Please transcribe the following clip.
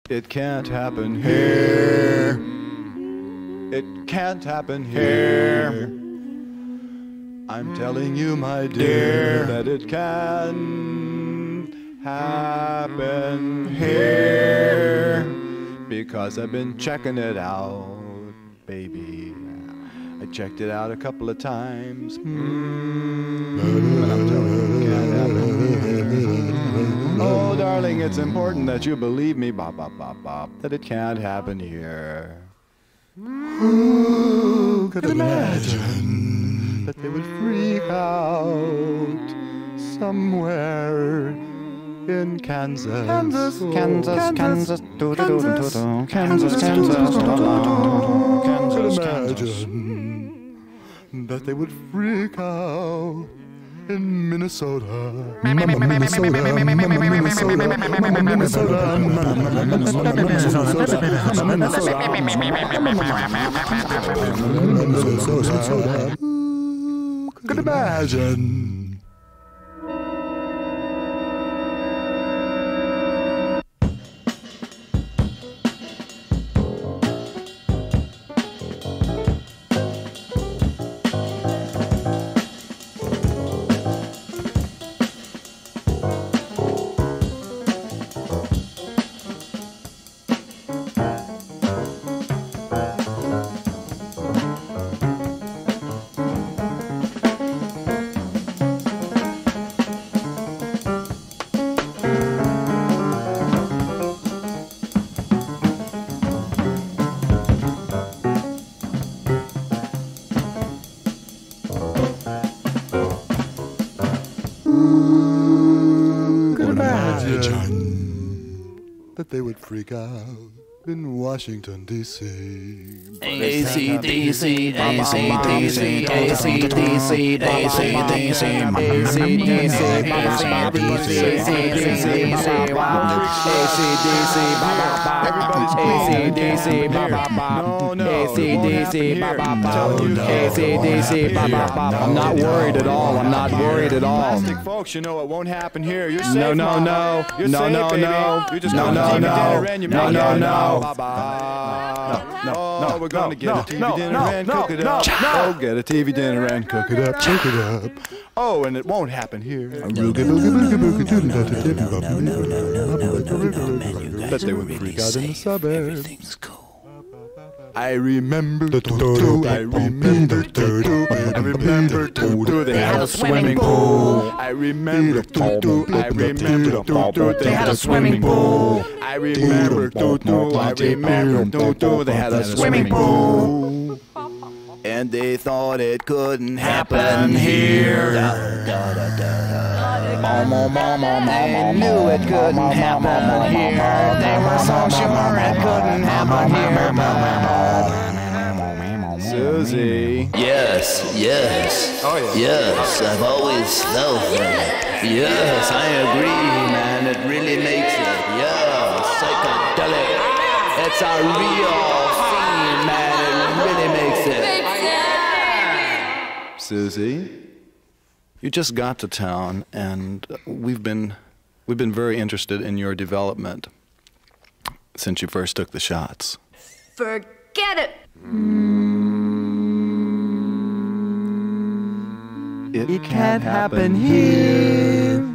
It can't happen here. It can't happen here. I'm telling you, my dear, that it can happen here. Because I've been checking it out, baby. I checked it out a couple of times. But I'm telling you, it can't happen here. Oh, darling, it's important that you believe me, bop, bop, bop, bop, that it can't happen here. Who could imagine that they would freak out somewhere in Kansas? Kansas, Kansas, Kansas, Kansas, Kansas, Kansas, Kansas, Kansas. That they would freak out in Minnesota. Minnesota. Could imagine. Could imagine that they would freak out in Washington, D.C. AC/DC, AC/DC, AC/DC, AC/DC, I'm not worried at all. I'm not worried at all. Plastic folks, you know it won't happen here. You're safe, No, Mama. no. You're No, safe, no, baby. no. You just No, go to no, TV no. dinner and you No, make no, it. no. Oh, we're gonna get a TV dinner and cook it up. Oh, get a TV dinner and cook it up, cook it up. Oh, and it won't happen here. That they would freak out in the suburbs. I remember Toto, I remember Toto, I remember Toto, they had a swimming pool. I remember Toto, I remember Toto, they had a swimming pool. I remember Toto, I remember Toto, they had a swimming pool. And they thought it couldn't happen here. They knew it couldn't happen here. They were so sure it couldn't happen here. Susie. Yes. Oh, yeah. Yes, I've always felt that. Yes, I agree, man. It really makes it. Yeah, psychedelic. It's a real theme, man. It really makes it. Susie, you just got to town, and we've been very interested in your development since you first took the shots. Forget it. It can't happen here.